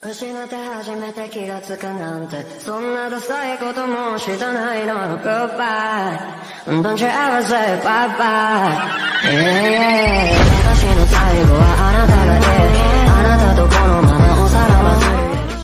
失って初めて気がつくなんてそんなダサいこともしたないの Goodbye Don't you ever say bye bye、私の最後は